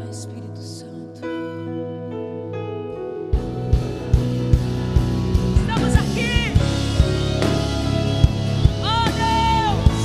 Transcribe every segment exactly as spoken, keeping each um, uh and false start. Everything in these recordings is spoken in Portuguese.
Espírito Santo. Estamos aqui. Oh Deus,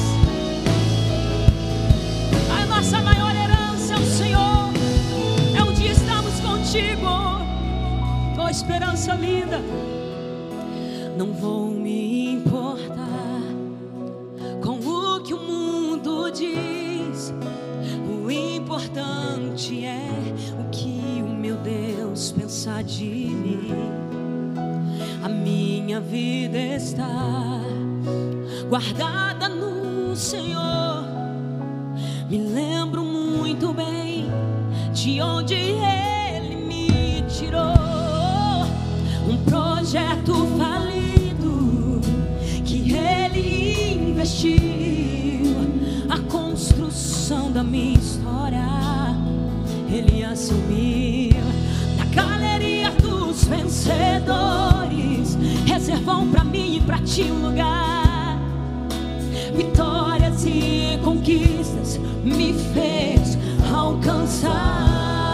a nossa maior herança é o Senhor. É um dia estamos contigo. Oh, esperança linda. Não vou me importar com o que o mundo diz. O importante é o que o meu Deus pensa de mim. A minha vida está guardada no Senhor. Me lembro muito bem de onde Ele me tirou. Um projeto falido que Ele investiu, a construção da minha história Ele assumiu. Na galeria dos vencedores reservou pra mim e pra ti um lugar. Vitórias e conquistas me fez alcançar.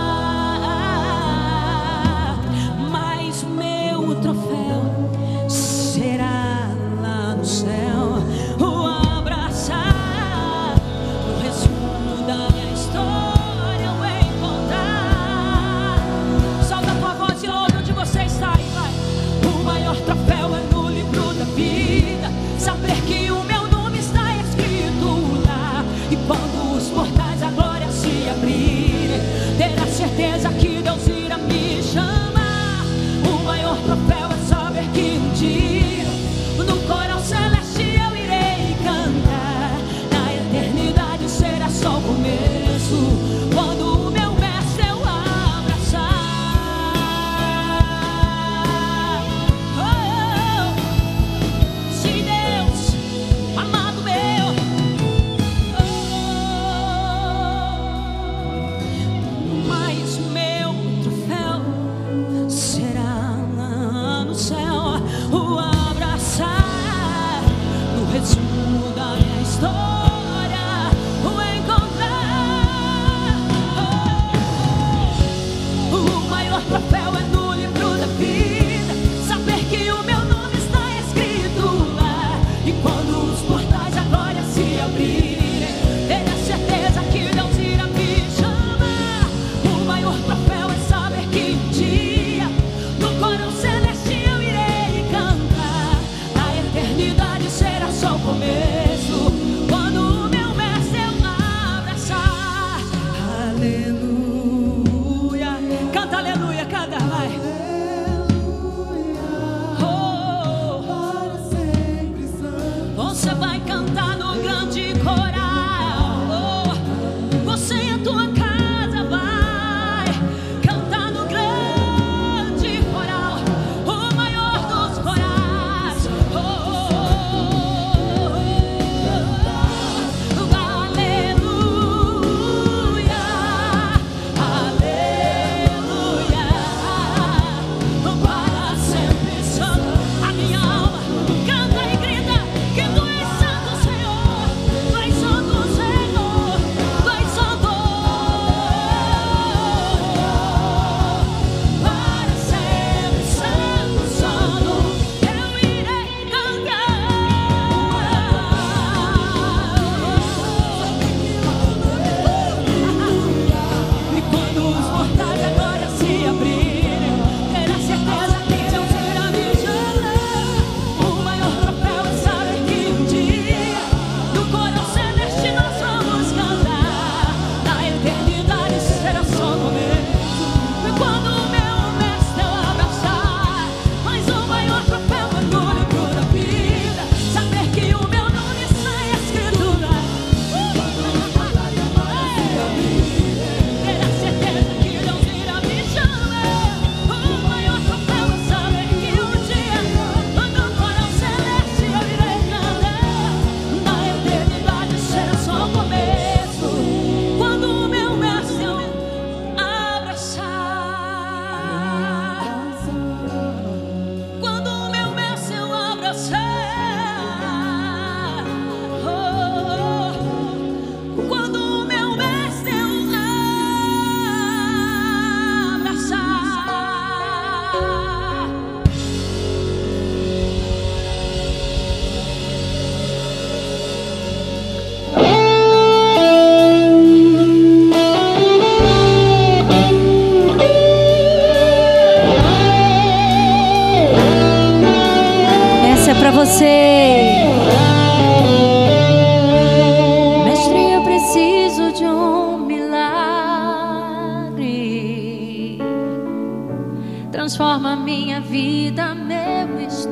Mas o meu troféu será lá no céu, o abraçar, o resumo da minha história, eu encontrar. Solta a tua voz e ouve onde você está e vai. O maior troféu é no livro da vida, saber que o meu nome está escrito lá. E quando os portais da glória se abrirem,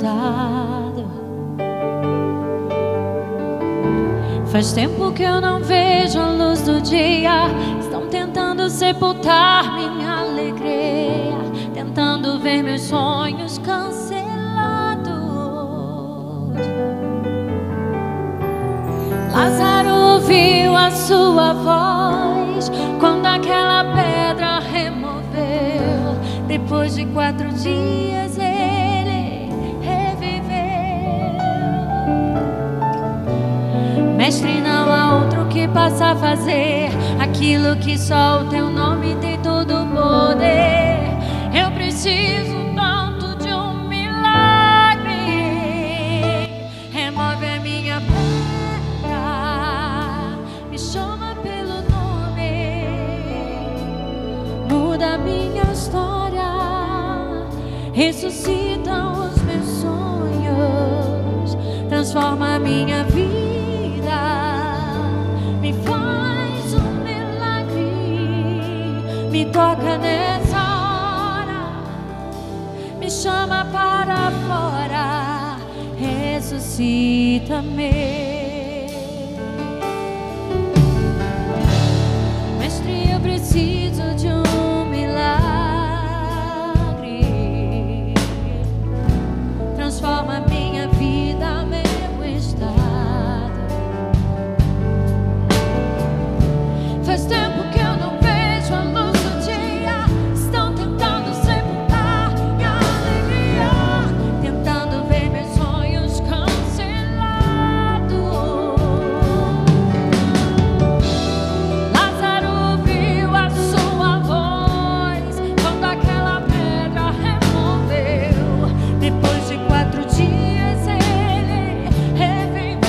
estado. Faz tempo que eu não vejo a luz do dia. Estão tentando sepultar minha alegria, tentando ver meus sonhos cancelados. Lázaro ouviu a sua voz quando aquela pedra removeu. Depois de quatro dias ele reviveu. Mestre, não há outro que possa fazer aquilo que só o teu nome tem todo o poder. Eu preciso tanto de um milagre. Remove a minha pedra, me chama pelo nome, muda a minha história, ressuscita os meus sonhos, transforma a minha vida. Me faz um milagre, me toca nessa hora, me chama para fora, ressuscita-me. Mestre, eu preciso de um milagre, transforma minha vida, meu estado. Faz tempo que eu não vejo a luz do dia. Estão tentando sepultar minha alegria, tentando ver meus sonhos cancelados. Lázaro ouviu a sua voz quando aquela pedra removeu. Depois de quatro dias ele reviveu.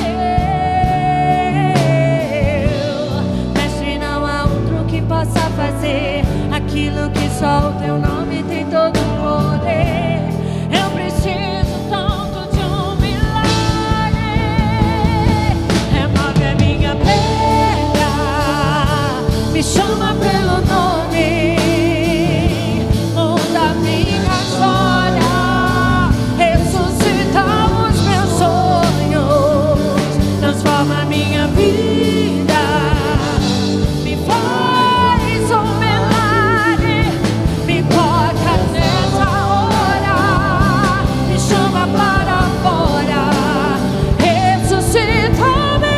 Possa fazer aquilo que só o teu nome tem todo o poder. Eu preciso tanto de um milagre. Remove a minha pedra, me chama pelo nome, muda a minha história, ressuscita os meus sonhos, transforma a minha vida. Me faz um milagre, me toca nessa hora, me chama para fora, ressuscita-me.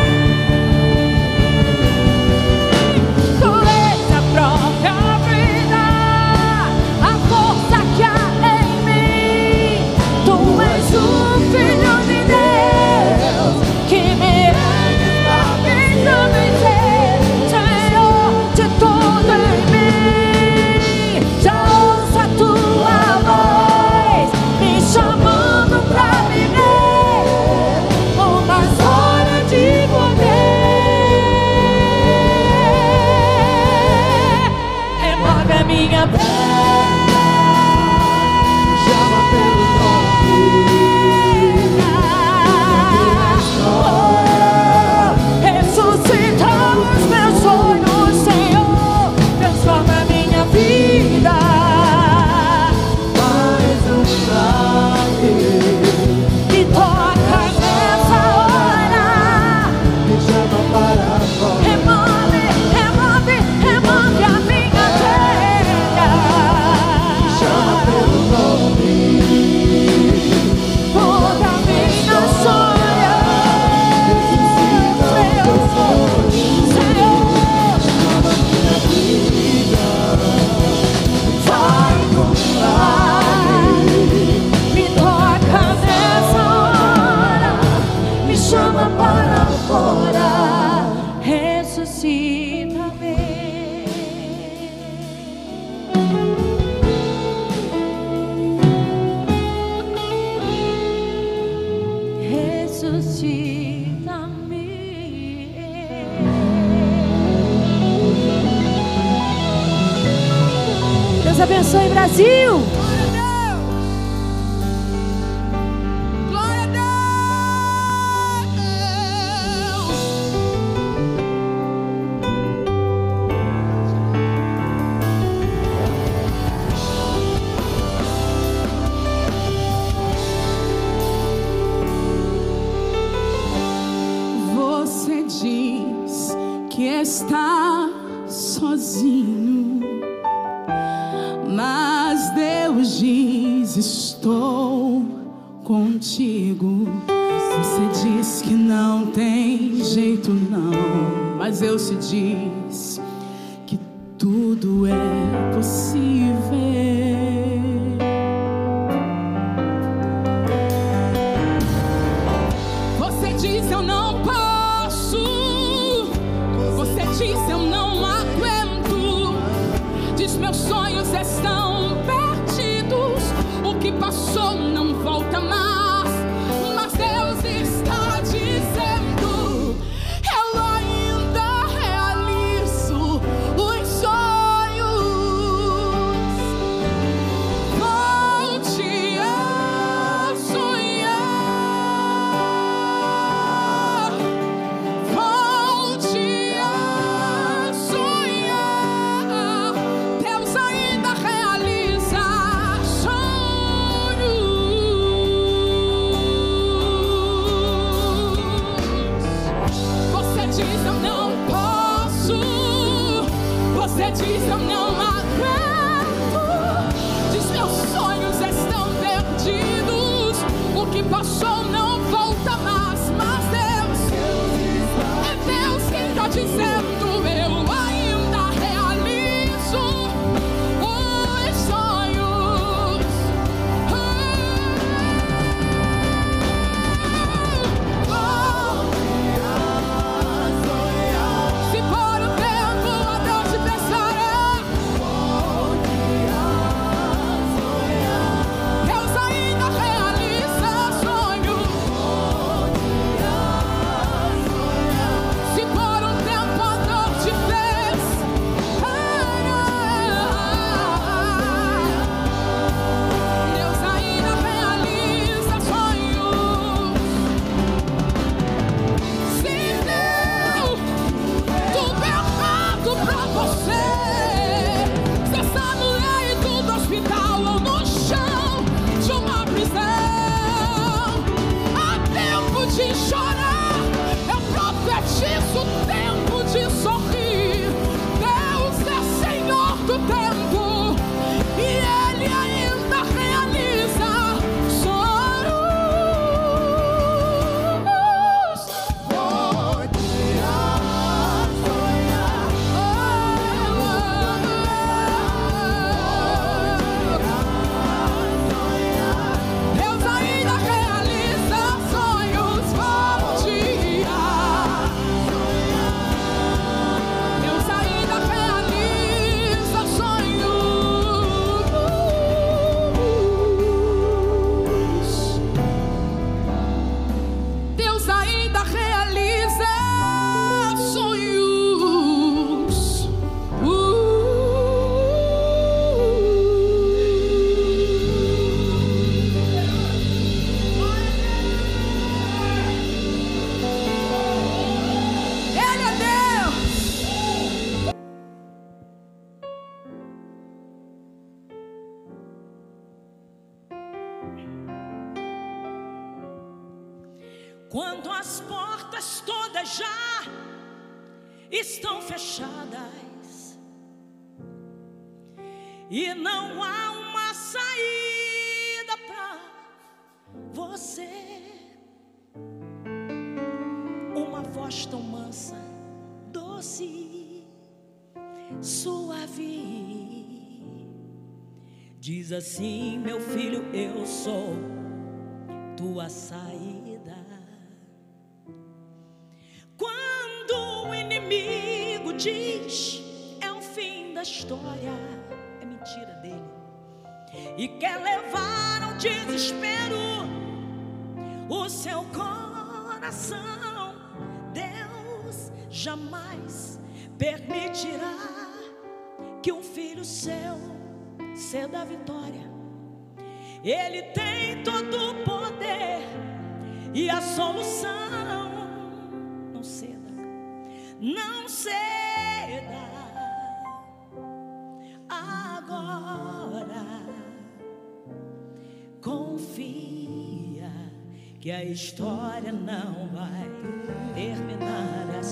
Tu és a própria vida, a força que há em mim. Tu és o Filho de Deus que me ama, me dizer, Senhor de tudo em mim. Já ouço a tua voz me chamando pra viver uma história de poder. Remove a minha pedra, chama pelo nome, ressuscita os meus sonhos, Senhor, transforma a minha vida. Faz um milagre, me toca nessa hora, me chama para fora. Remove, remove, remove a minha pedra, chama pelo nome, muda a minha história, ressuscita os meus sonhos, Senhor, faz um milagre, me toca nessa hora, me chama para fora, ressuscita-me. Ressuscita-me. Deus abençoe, Brasil. Glória a Deus! diz que está sozinho, mas Deus diz: estou contigo. Você diz que não tem jeito não, mas Deus se diz que tudo é possível. Você diz: eu não posso. Você diz: eu não aguento. Diz: meus sonhos estão perdidos. O que passou não volta mais. Mas Deus está dizendo: eu ainda realizo os sonhos. Volte a sonhar. Volte a sonhar. Deus ainda realiza sonhos. Você diz: eu não posso. Você diz: eu não aguento. Diz: meus sonhos estão perdidos. O que passou não volta mais. Mas Deus, é Deus quem está dizendo: eu ainda realizo os sonhos. Se por um tempo a Deus te pensará, Deus ainda realiza sonhos. Se por um tempo a dor te fez Deus ainda realiza sonhos. Se deu tudo errado pra você, se está no leito do hospital ou no chão de uma prisão, há tempo de chorar. Eu profetizo tempo de sorrir. Deus é Senhor do tempo e Ele ainda realiza sonhos. Volte a sonhar. Deus ainda realiza sonhos. Volte a sonhar. Deus ainda realiza sonhos. Deus ainda realiza sonhos. Ele é Deus. Quando as portas todas já estão fechadas e não há uma saída pra você, uma voz tão mansa, doce, suave, diz assim: meu filho, eu sou tua saída. Quando o inimigo diz é o fim da história, é mentira dele, e quer levar ao desespero o seu coração, Deus jamais permitirá que um filho seu ceda a vitória. Ele tem todo o poder e a solução. Não ceda, não ceda. Agora confia que a história não vai terminar assim.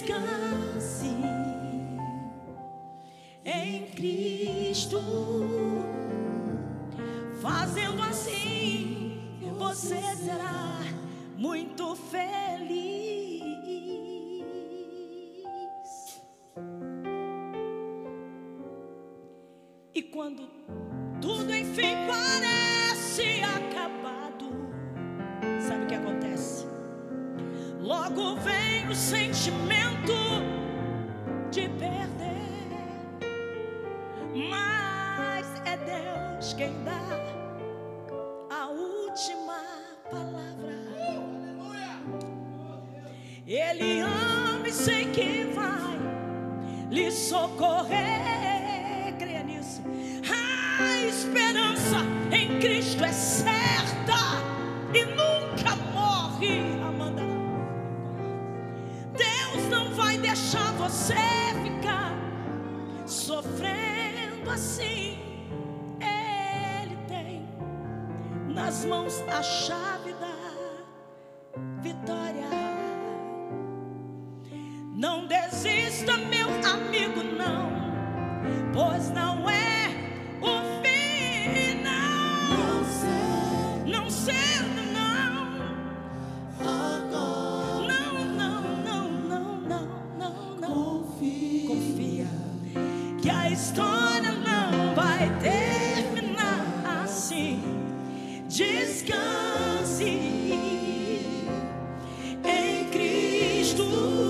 Descanse em Cristo. Fazendo assim, você será muito feliz. E quando tudo enfim parece acabado, sabe o que acontece? Logo vem o sentimento de perder, mas é Deus quem dá a última palavra. Ele ama e sei que vai lhe socorrer. Creia nisso. A esperança em Cristo é certa e nunca morre, Amanda. Deus não vai deixar você ficar sofrendo assim. Ele tem nas mãos a chave da vitória. Não desista, meu amigo, não, pois não é o final. Não cedo, não cedo, não. Agora. Não, não, não, não, não, não, não. Confia. Confia que a história não vai terminar assim. Descanse em Cristo.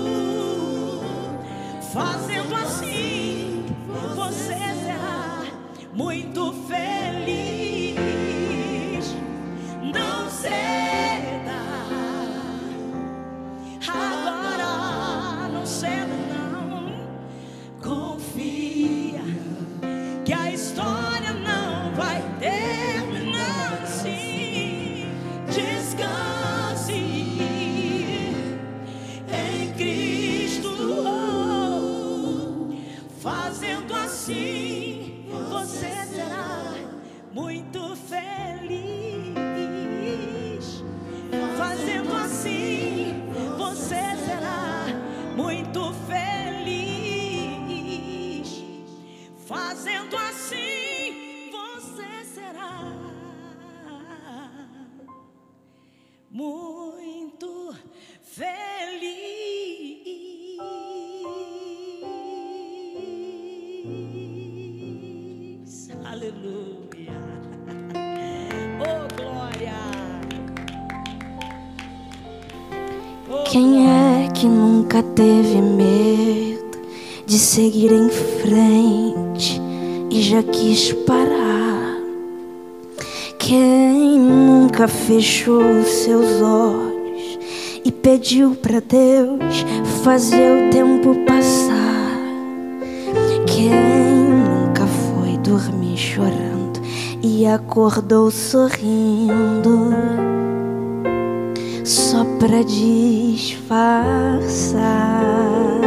Fazendo assim, você será muito feliz. Não ceda agora, não ceda não. Confia que a história não vai terminar assim. Descanse em Cristo. Fazendo assim, você será muito feliz. Fazendo assim, você será muito feliz. Fazendo assim, você será muito feliz. Aleluia. Oh, glória. Oh, Quem é que nunca teve medo de seguir em frente e já quis parar? Quem nunca fechou seus olhos e pediu pra Deus fazer o tempo passar? Quem nunca foi dormir chorando e acordou sorrindo só pra disfarçar?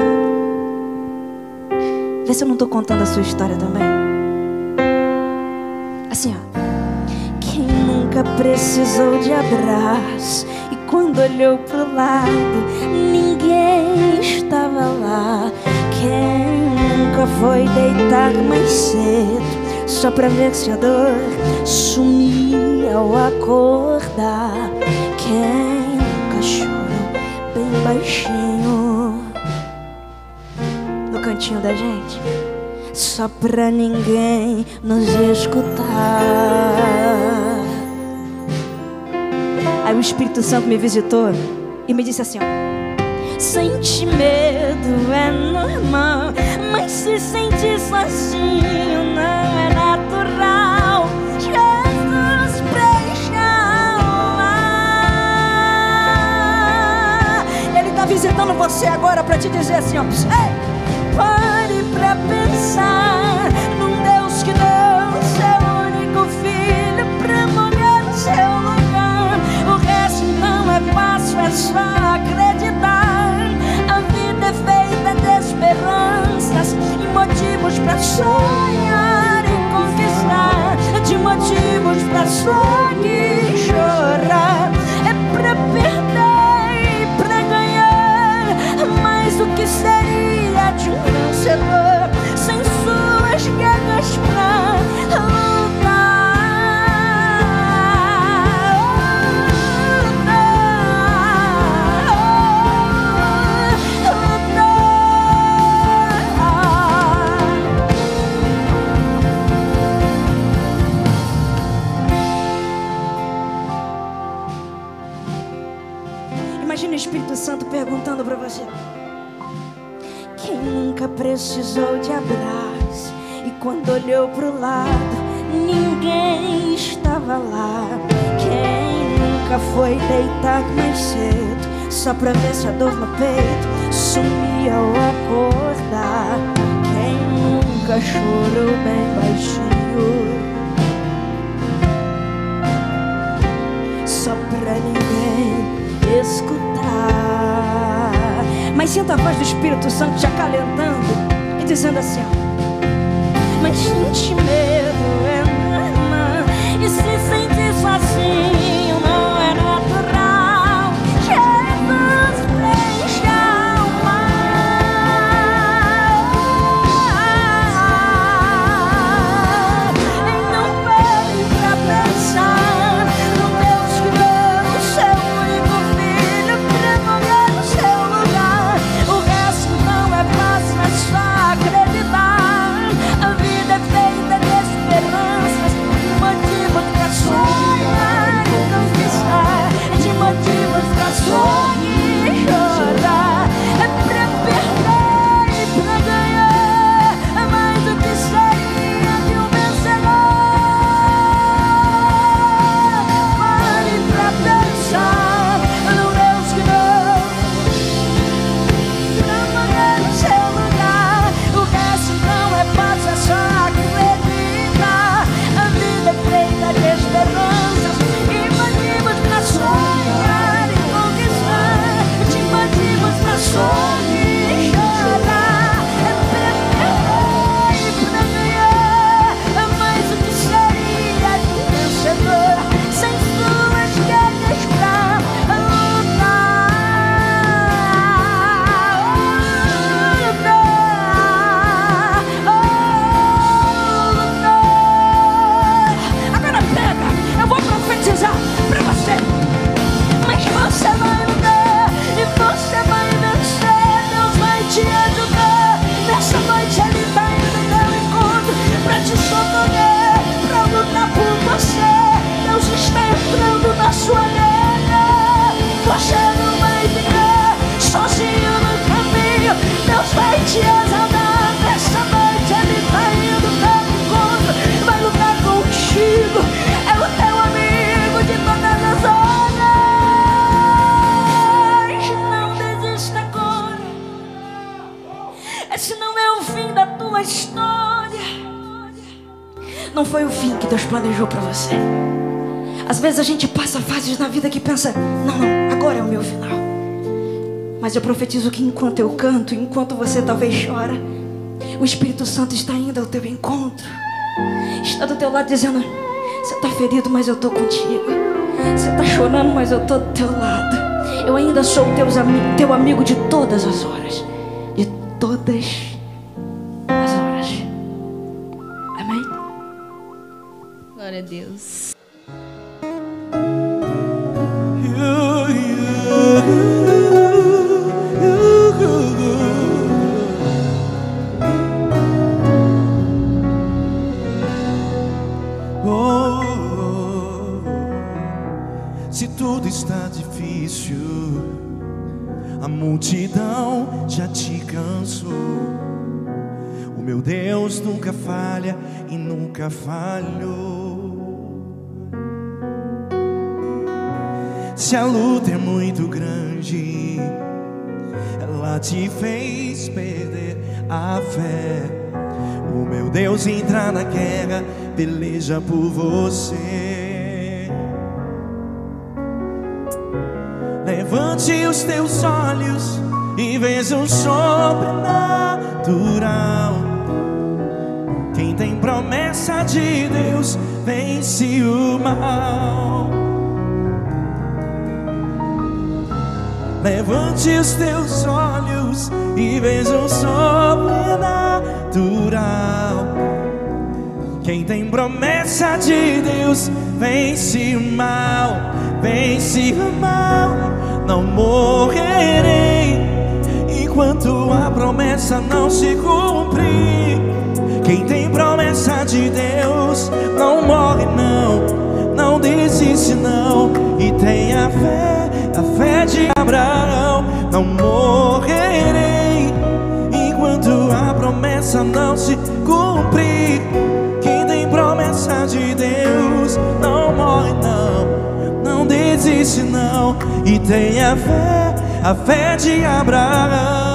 Vê se eu não tô contando a sua história também. Assim, ó. Quem nunca precisou de abraço e quando olhou pro lado ninguém estava lá? Quem nunca foi deitar mais cedo só pra ver se a dor sumia ao acordar? Quem nunca chorou bem baixinho no cantinho da gente só pra ninguém nos escutar? Aí o Espírito Santo me visitou e me disse assim, ó: sente medo é normal, mas se sentir sozinho não é natural. Jesus preencha o mar. Ele tá visitando você agora pra te dizer assim, ó: ei, pare pra pensar num Deus que deu seu único filho pra morrer no seu lugar. O resto não é fácil, é só acreditar. A vida é feita de esperanças e motivos pra sonhar e conquistar, de motivos pra sonhar e chorar. É pra perder e pra ganhar, mais do que ser cantando pra você. Quem nunca precisou de abraço e quando olhou pro lado ninguém estava lá. Quem nunca foi deitado mais cedo só pra ver se a dor no peito sumia ao acordar. Quem nunca chorou bem baixinho só pra ninguém escutar. Mas sinta a voz do Espírito Santo te acalentando e dizendo assim, ó: mas sente medo é normal, e se sentir sozinho não é natural. Jesus preencha o mar e não pare pra pensar no Deus que deu o seu único filho pra morrer no seu lugar. O resto não é fácil, é só acreditar. A vida é feita de esperanças, de motivos pra sonhar e conquistar, de motivos pra sonhar e chorar. É pra perder e pra ganhar, é mais do que seria de um vencedor. Pare pra pensar no Deus que deu pra morrer no seu lugar. O resto não é fácil, é só acreditar. A vida é feita de esperanças e motivos pra sonhar e conquistar, de motivos pra sonhar e chorar. É pra perder e pra ganhar, é mais do que seria de um vencedor. Sem suas guerras pra lutar, lutar, oh, lutar. Agora pega, eu vou profetizar pra você. Mas você vai lutar e você vai vencer. Deus vai te ajudar. Nessa noite Ele tá indo ao teu encontro pra te socorrer, pra lutar por você. Deus está entrando na sua guerra. Você não vai ficar sozinho no caminho. Deus vai te exaltar. Nessa noite Ele tá indo ao teu encontro, vai lutar contigo. É o teu amigo de todas as horas. Não desista agora. Esse não é o fim da tua história. Não foi o fim que Deus planejou pra você. Às vezes a gente passa fases na vida que pensa: não, não, agora é o meu final. Mas eu profetizo que enquanto eu canto, enquanto você talvez chora, o Espírito Santo está indo ao teu encontro. Está do teu lado dizendo: você está ferido, mas eu estou contigo. Você está chorando, mas eu estou do teu lado. Eu ainda sou teus ami teu amigo de todas as horas. De todas as horas. Amém? Glória a Deus. Se tudo está difícil, a multidão já te cansou. O meu Deus nunca falha e nunca falhou. Se a luta é muito grande, ela te fez perder a fé. O meu Deus entra na guerra, peleja por você. Levante os teus olhos e veja o sobrenatural. Quem tem promessa de Deus vence o mal. Levante os teus olhos e veja o sobrenatural. Quem tem promessa de Deus vence o mal, vence o mal. Não morrerei enquanto a promessa não se cumprir. Quem tem promessa de Deus não morre não, não desiste não. E tenha fé, a fé de Abraão, não morrerei enquanto a promessa não se cumprir. Quem tem promessa de Deus não morre não, não desiste não, e tenha fé, a fé de Abraão.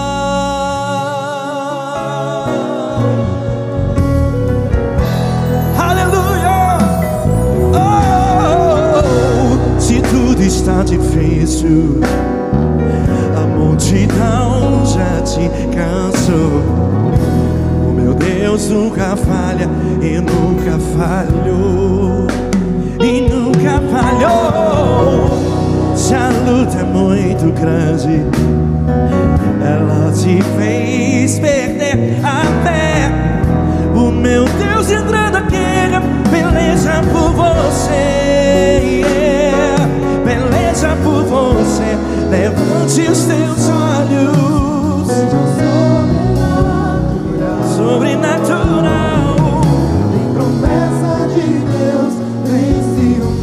Está difícil, a multidão já te cansou. O meu Deus nunca falha e nunca falhou, e nunca falhou. Se a luta é muito grande, ela te fez perder a fé. O meu Deus entrando aqui, peleja por você, yeah. Peleja por você, levante os teus olhos. Sobrenatural, tem promessa de Deus, vem se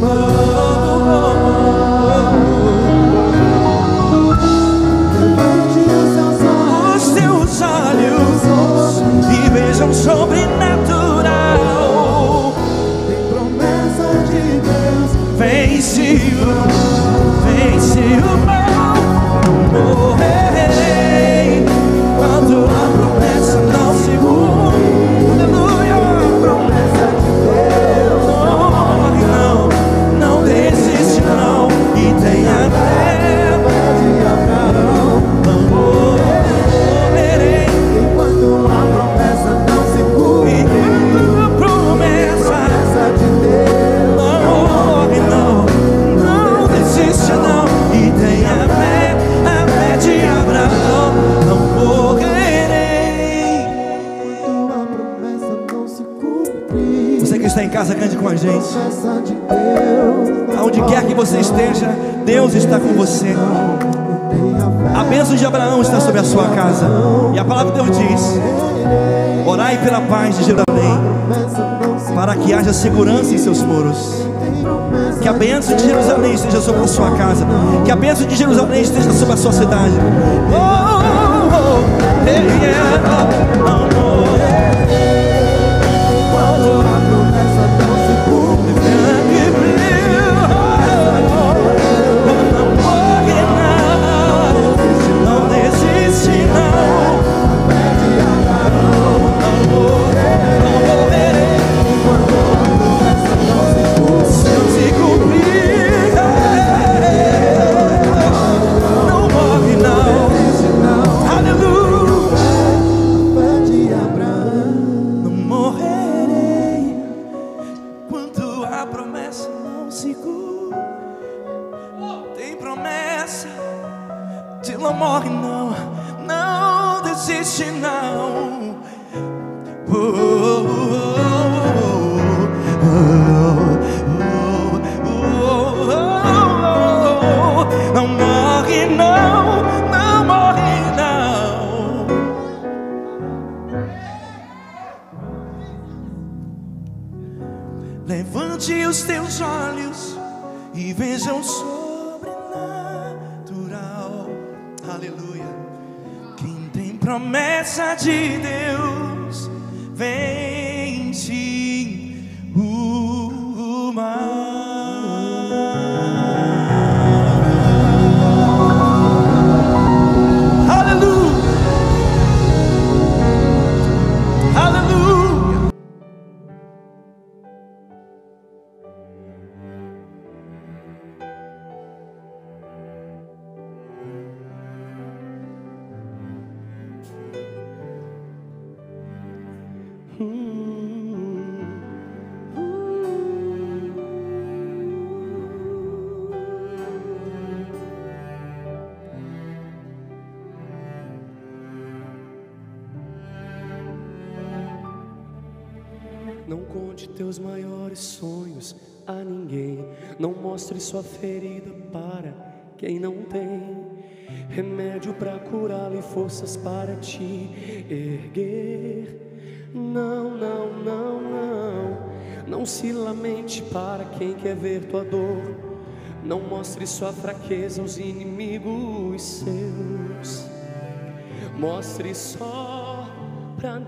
levante os seus olhos, os teus olhos e vejam sobrenatural. tem promessa de Deus, Vence o, vence o mal, não morrerei quando a promessa não se cumpre. Aleluia, promessa de Deus, não morre não, não desiste não, e tenha fé de Abraão. não morrerei Enquanto a promessa não se cumpre, enquanto a promessa promessa de Deus, não morre não, não desiste não, e tenha fé, a fé de Abraão, não morrerei. enquanto a promessa não se cumpre, Você que está em casa, cante com a gente. promessa de Deus, Aonde quer que você esteja, Deus está com você. A bênção de Abraão está sobre a sua casa. E a palavra de Deus diz: orai pela paz de Jerusalém, para que haja segurança em seus muros. Que a bênção de Jerusalém esteja sobre a sua casa. Que a bênção de Jerusalém esteja sobre a sua cidade. Oh, oh, oh, hey, yeah, oh, oh. quando a promessa não se cumpre, Não morre não, não desiste não, não morrerei se eu se cumprir. Não morre não, aleluia. fé de Abraão, Não morrerei quando a promessa não se cumpre. Tem promessa, de não morre não, não desiste não. Oh, oh, oh, oh, oh, oh. Não morre não, não morre não. Levante os teus olhos e veja o sobrenatural. Aleluia. Quem tem promessa de Deus vence o mal. Aleluia. Aleluia. Não conte teus maiores sonhos a ninguém. Não mostre sua ferida para quem não tem remédio para curá-lo e forças para te erguer. Não, não, não, não. Não se lamente para quem quer ver tua dor. Não mostre sua fraqueza aos inimigos seus. Mostre só pra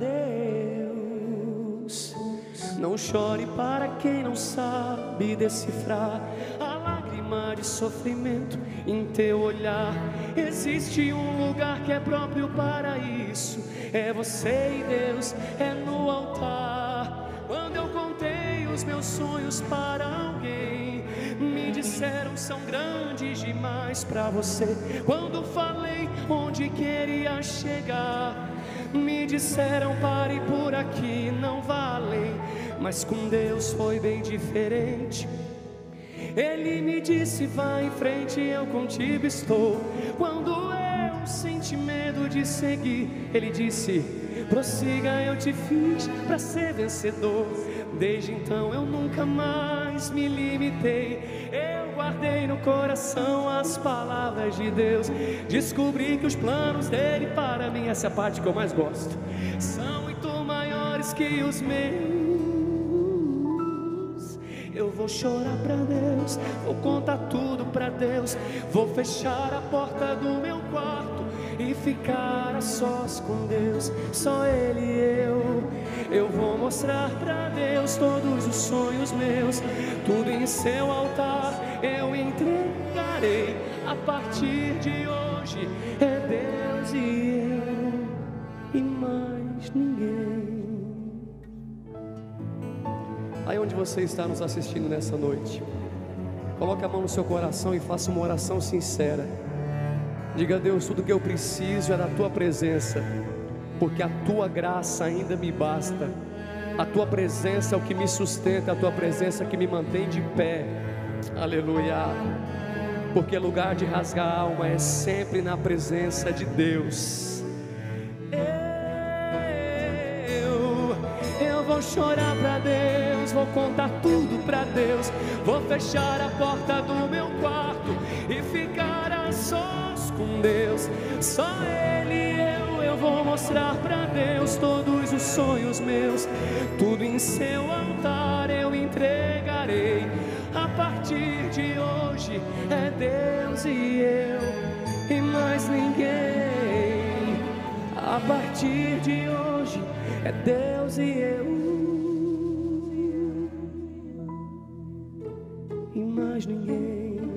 Deus. Não chore para quem não sabe decifrar a lágrima de sofrimento em teu olhar. Existe um lugar que é próprio para isso. É você e Deus, é no altar. Quando eu contei os meus sonhos para alguém, me disseram são grandes demais para você. Quando falei onde queria chegar, me disseram pare por aqui, não vale. Mas com Deus foi bem diferente. Ele me disse vai em frente, eu contigo estou. Quando eu senti medo de seguir, Ele disse prossiga, eu te fiz para ser vencedor. Desde então eu nunca mais me limitei. Eu guardei no coração as palavras de Deus. Descobri que os planos dele para mim, essa é a parte que eu mais gosto, são muito maiores que os meus. Eu vou chorar pra Deus, vou contar tudo pra Deus. Vou fechar a porta do meu quarto e ficar a sós com Deus, só Ele e eu. Eu vou mostrar pra Deus todos os sonhos meus, tudo em seu altar eu entregarei. A partir de hoje é Deus e eu e mais ninguém. Aí onde você está nos assistindo nessa noite, coloque a mão no seu coração e faça uma oração sincera. Diga a Deus, tudo que eu preciso é da tua presença, porque a tua graça ainda me basta. A tua presença é o que me sustenta, a tua presença é o que me mantém de pé. Aleluia. Porque lugar de rasgar a alma é sempre na presença de Deus. Eu, eu vou chorar pra Deus, vou contar tudo pra Deus. Vou fechar a porta do meu quarto e ficar a sós com Deus, só Ele e eu. Eu vou mostrar pra Deus todos os sonhos meus, tudo em seu altar eu entregarei. A partir de hoje é Deus e eu e mais ninguém. A partir de hoje é Deus e eu e mais ninguém.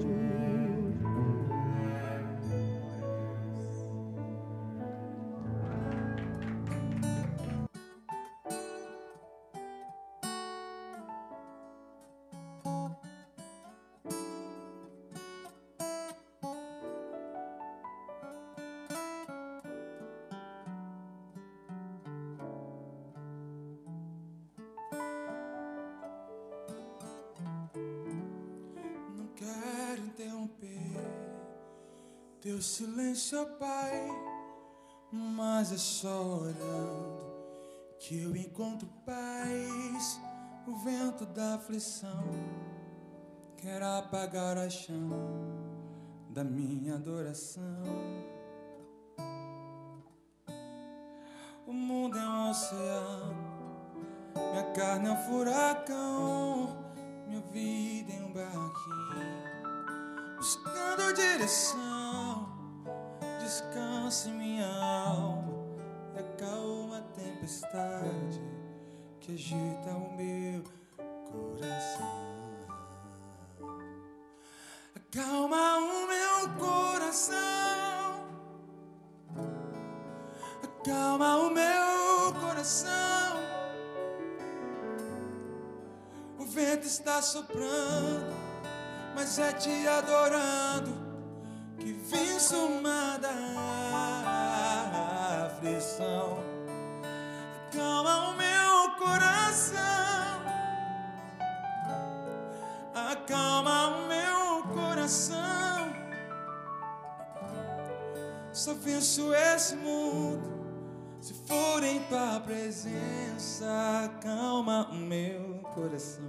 Teu silêncio, ó Pai, mas é só orando que eu encontro paz. O vento da aflição quer apagar a chama da minha adoração. O mundo é um oceano, minha carne é um furacão, minha vida é um barquinho buscando direção. Descanse minha alma e acalma a tempestade que agita o meu coração. Acalma o meu coração, acalma o meu coração. O vento está soprando, mas é te adorando que vim sumada a aflição. Acalma o meu coração, acalma o meu coração. Só venço esse mundo se for em tua presença. Acalma o meu coração.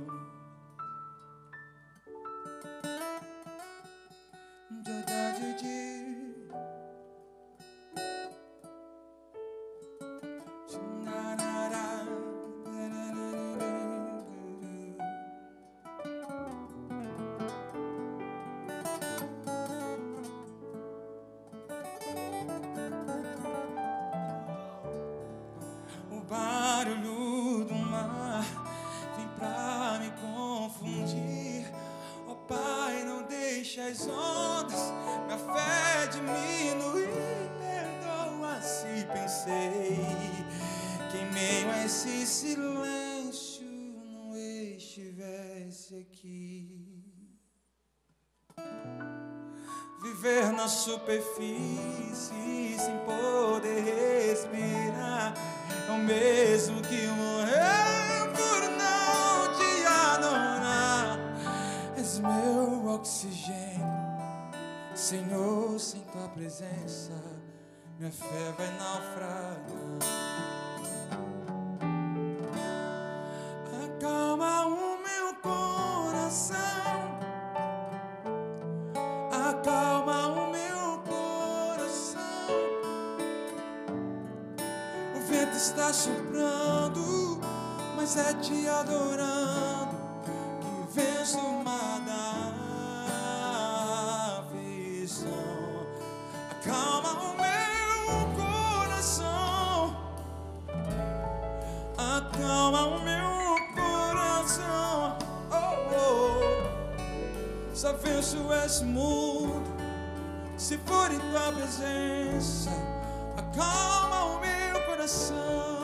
conseguir viver na superfície sem poder respirar. É o mesmo que morrer por não te adorar. És meu oxigênio, Senhor, sem tua presença minha fé vai naufragar. Acalma o meu coração, acalma o meu coração. O vento está soprando, mas é te adorando que venço uma da aflição. Acalma o meu coração, acalma o meu coração. Oh, oh. Só venço esse mundo se for em tua presença. Acalma o meu coração.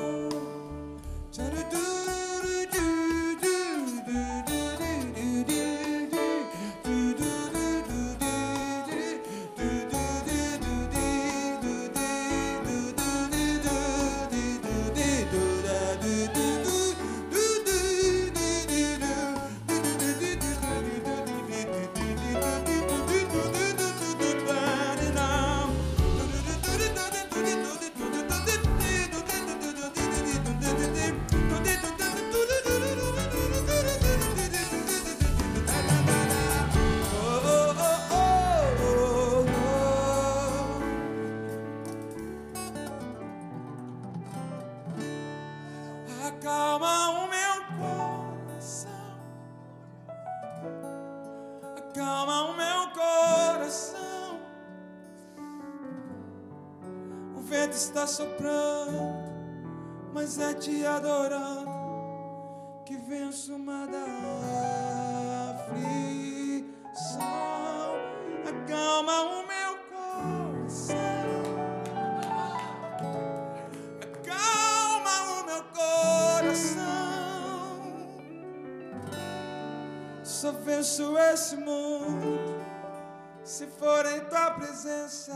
Acalma o meu coração, acalma o meu coração. O vento está soprando, mas é te adorando que venço uma da aflição. Acalma o meu coração, só venço esse mundo se for em tua presença.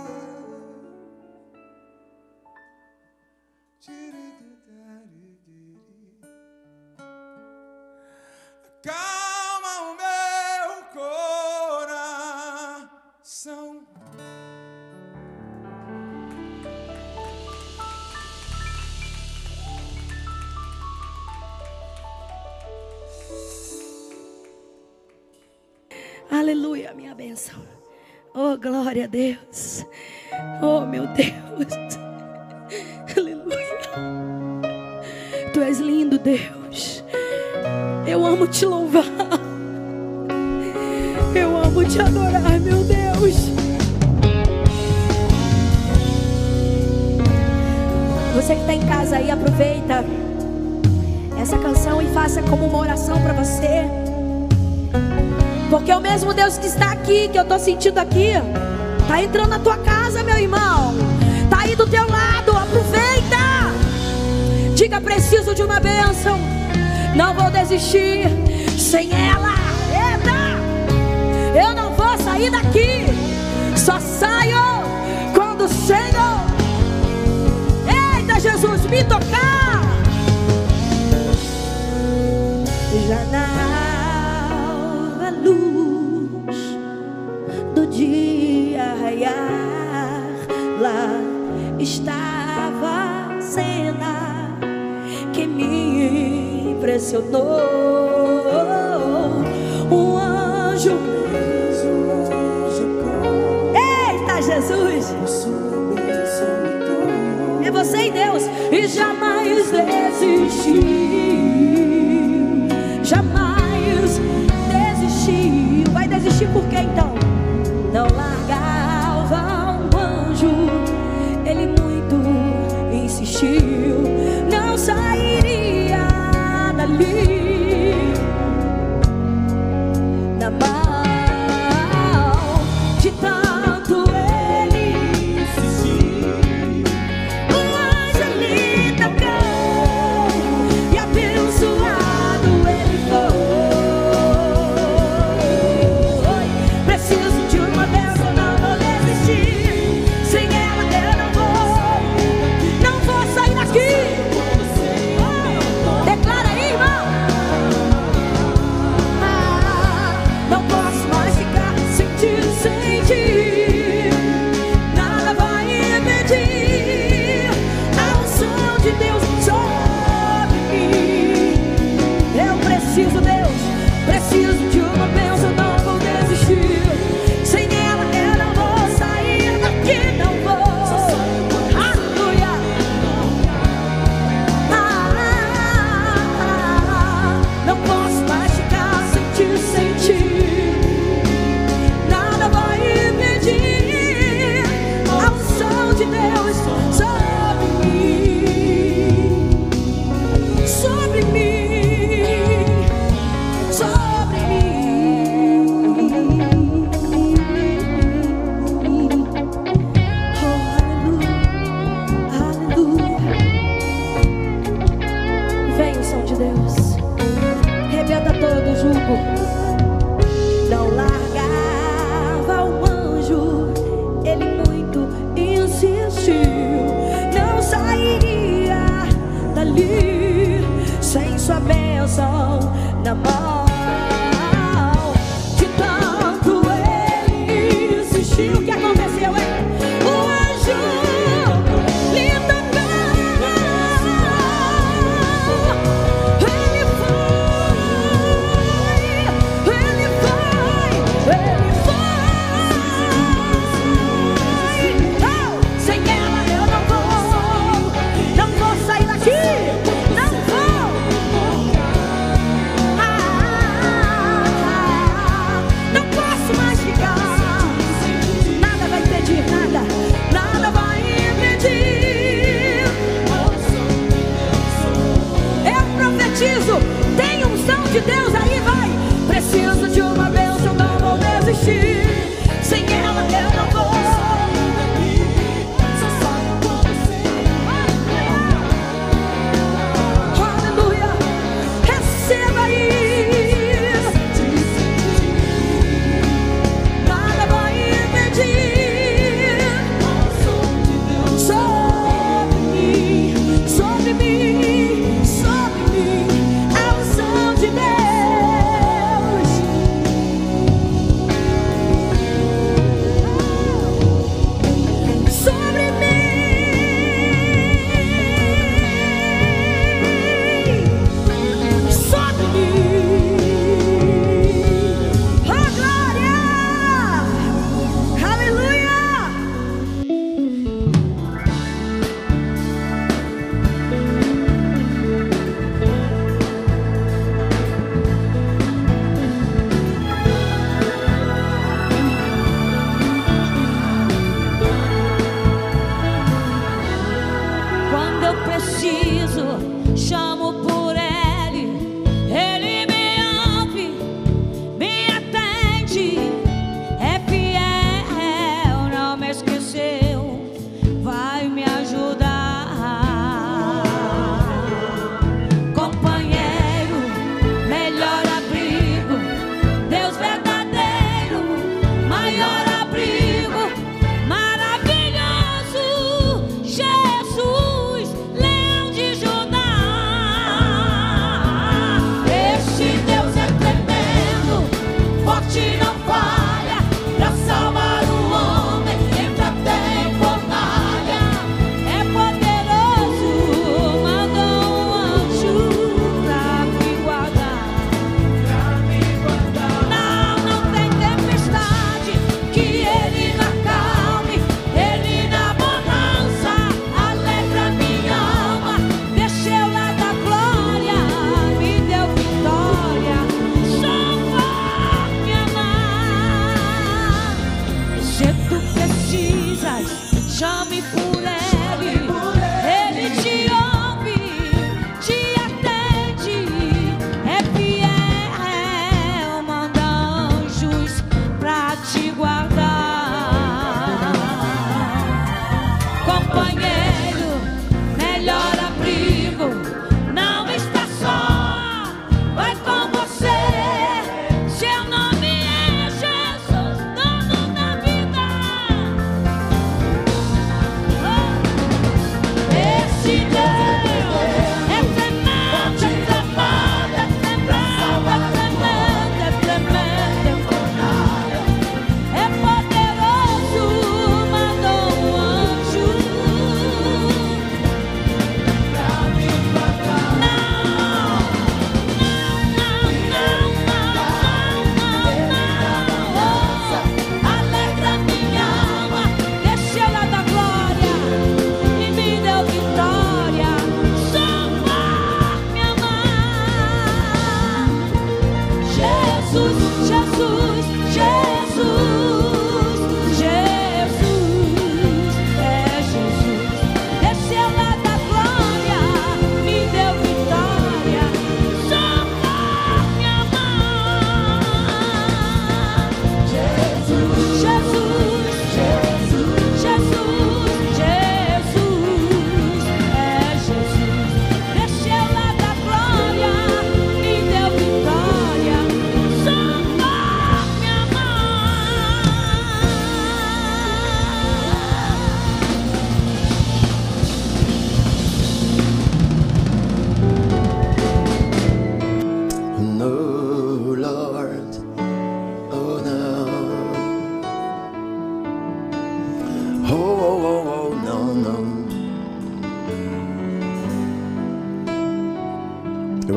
Acalma o meu coração. Aleluia, minha bênção. Oh, glória a Deus. Oh, meu Deus. Aleluia. Tu és lindo, Deus. Eu amo te louvar. Eu amo te adorar, meu Deus. Você que está em casa aí, aproveita essa canção e faça como uma oração para você. Porque é o mesmo Deus que está aqui, que eu estou sentindo aqui, está entrando na tua casa, meu irmão. Está aí do teu lado, aproveita. Diga, preciso de uma bênção. Não vou desistir sem ela. Eita! Eu não vou sair daqui. Só saio quando o Senhor, eita, Jesus, me tocar. Já na luz do dia raiar, lá estava a cena que me impressionou. Um anjo, eita, Jesus, é você e Deus, e jamais desistiu, jamais desistiu. Vai desistir por quê então? Não largava um anjo, ele muito insistiu, não sairia dali na mão de tanto ele insistir. O anjo lhe tocou e abençoado ele foi. promoção na mão. De tanto ele insistiu, o que aconteceu, hein? O anjo lhe tocou. Ele foi, ele foi, ele foi. Oh, sem ela eu não vou, não vou sair daqui, não vou. Ah, não posso mais ficar. Nada vai impedir, nada, nada vai impedir. Eu profetizo, tem unção de Deus aí, vai. Preciso de uma bênção, não vou desistir. Sem ela eu não vou. Aleluia, receba aí. Nada vai impedir. Sobre mim, sobre mim, sobre mim, a unção de Deus. Sobre mim, sobre mim. Oh, glória! Aleluia! Quando eu preciso, chamo por Ele. Ele me ouve, me atende. É fiel, não me esqueceu, vai me ajudar. Companheiro, melhor abrigo, Deus verdadeiro, maior abrigo, maravilhoso, Jesus, Leão de Judá. Este Deus é tremendo, forte não falha, pra salvar o homem, entra até em fornalha. É poderoso, mandou um anjo pra me guardar. Não, não tem tempestade que ele não acalme. Ele na bonança alegra minha alma. Desceu lá da glória, me deu vitória. Só por me amar. Se tu precisas, chame por Ele. Ele te ouve, te atende. É fiel, manda anjos pra te guardar. Companheiro, melhor abrigo, não está só, vai com você. Seu nome é Jesus, dono da vida. Oh,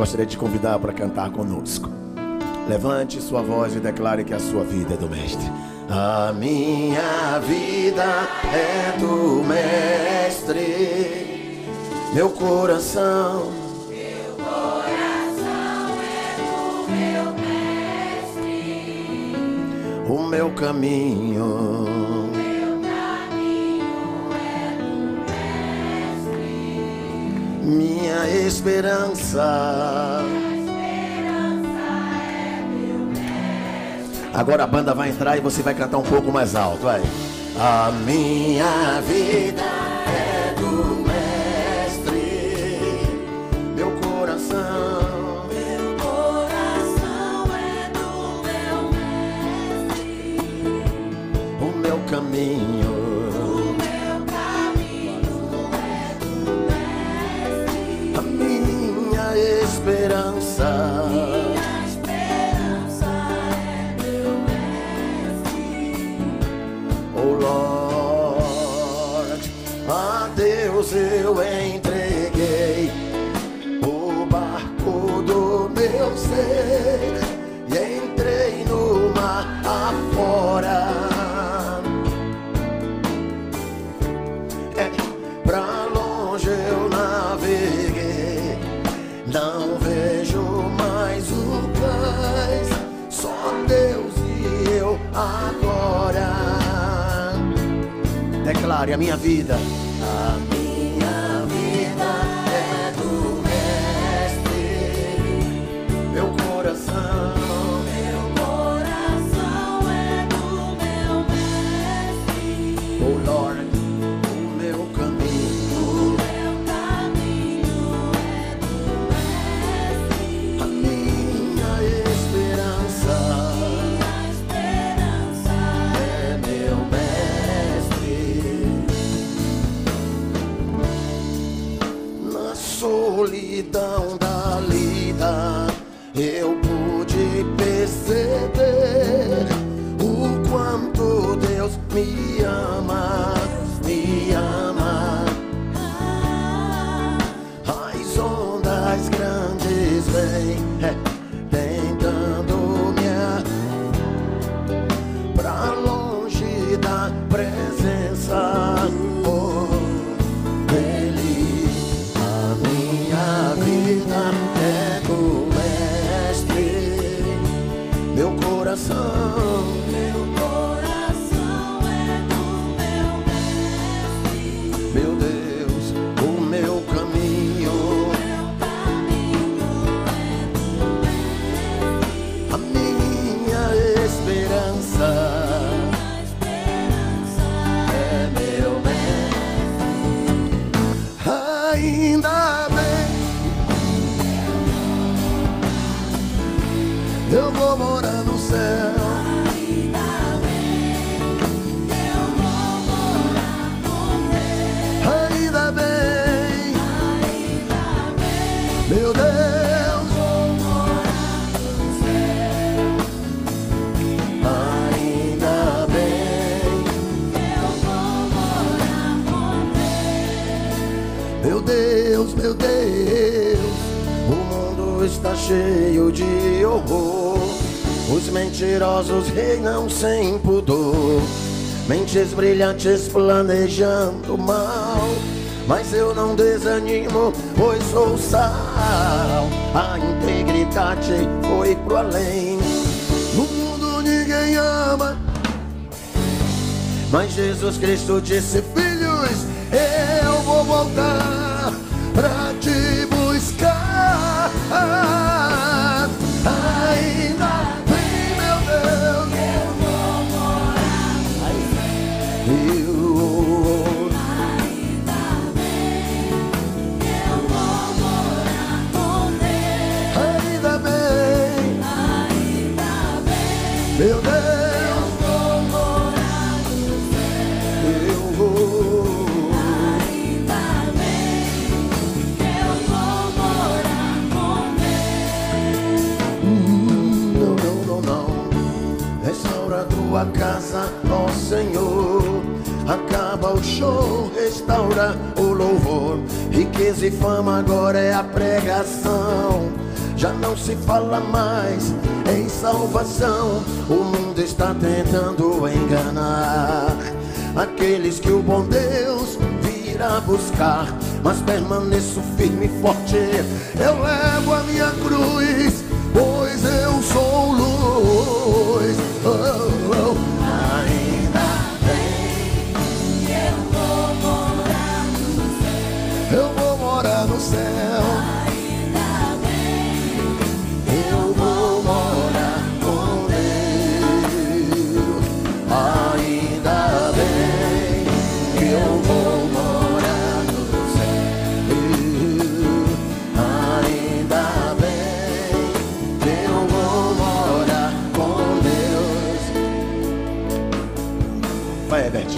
gostaria de convidar para cantar conosco. Levante sua voz e declare que a sua vida é do Mestre. A minha vida é do Mestre, meu coração, meu coração é do meu Mestre, o meu caminho, meu caminho é do Mestre, minha esperança. Agora a banda vai entrar e você vai cantar um pouco mais alto, vai. A minha vida é do Mestre, meu coração, meu coração é do meu Mestre, o meu caminho, o meu caminho é do Mestre, a minha esperança. Eu entreguei o barco do meu ser e entrei no mar afora. É, pra longe eu naveguei, não vejo mais o cais, só Deus e eu agora. Declare a minha vida. A minha vida é do Mestre, meu coração, meu coração é do meu Mestre, oh Lord, o meu caminho, o meu caminho é do Mestre, a minha esperança, minha esperança é meu Mestre. Solidão da lida, eu pude perceber o quanto Deus me ama, me ama. As ondas grandes vêm é, tentando me pra longe da presença. Oh, minha vida é do Mestre, meu coração, meu coração é do meu Mestre, meu Deus, o meu caminho, meu caminho é do Mestre, a minha esperança, minha esperança é meu Mestre. Ainda eu vou morar no céu. Ainda bem, eu vou morar com Deus. Ainda bem, Ainda bem, meu Deus, vou morar no céu. ainda bem, Eu vou morar com Deus. meu Deus, meu Deus. O mundo está cheio de horror. Os mentirosos reinam sem pudor, mentes brilhantes planejando mal. Mas eu não desanimo, pois sou sal. A integridade foi pro além. No mundo ninguém ama, mas Jesus Cristo disse: filhos, eu vou voltar pra te buscar. Ainda bem, meu Deus, Eu vou morar no céu. eu, Ainda bem, eu vou morar com Deus. ainda bem, Ainda bem, meu Deus, eu vou morar no céu. eu vou. Ainda bem, restaura o louvor. Riqueza e fama agora é a pregação. Já não se fala mais em salvação. O mundo está tentando enganar aqueles que o bom Deus virá buscar. Mas permaneço firme e forte. Eu levo a minha cruz, pois eu sou luz. Oh, oh. Ainda bem que eu vou morar no céu. Eu vou morar no céu. Ainda bem que eu vou morar com Deus. Ainda bem que eu vou morar no céu. Ainda bem que eu vou morar com Deus. Vai, Beth.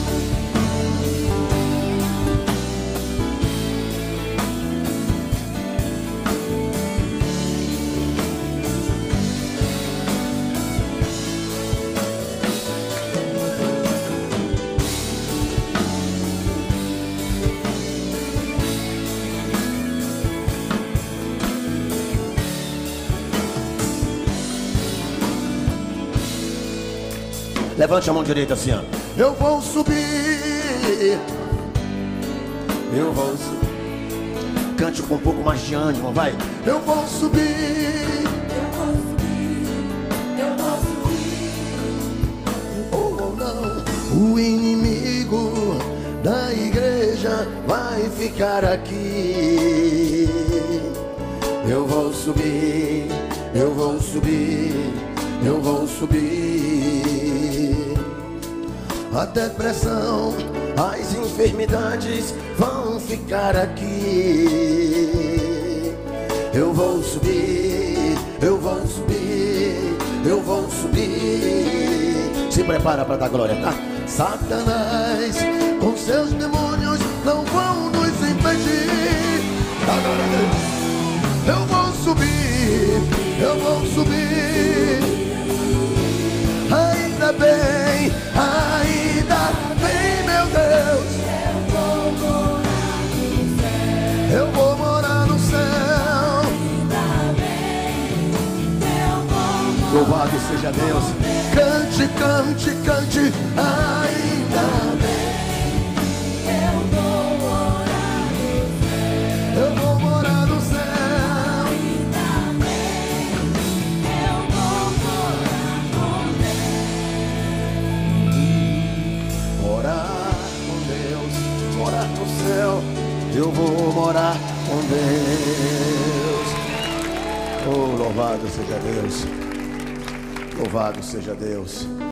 Levante a mão direita assim, ó. Eu vou subir. Eu vou subir. Cante com um pouco mais de ânimo, vai. Eu vou subir. Eu vou subir. Eu vou subir. Oh, não. O inimigo da igreja vai ficar aqui. Eu vou subir. Eu vou subir. Eu vou subir. A depressão, as enfermidades vão ficar aqui. Eu vou subir, eu vou subir, eu vou subir. Se prepara para dar glória, tá? Satanás, com seus demônios, não vão nos impedir. Eu vou subir, eu vou subir. Ainda bem, ainda bem, meu Deus. Eu vou morar no céu. Ainda bem, eu vou morar. Louvado seja Deus. Cante, cante, cante. Ainda bem, eu vou morar no céu. Eu vou morar no céu. Eu vou morar com Deus. Oh, louvado seja Deus. Louvado seja Deus.